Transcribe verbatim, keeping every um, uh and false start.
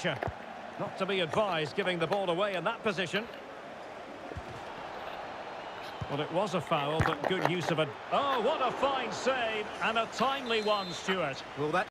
pressure. Not to be advised giving the ball away in that position. Well, it was a foul, but good use of it. Oh, what a fine save, and a timely one, Stuart. Well, that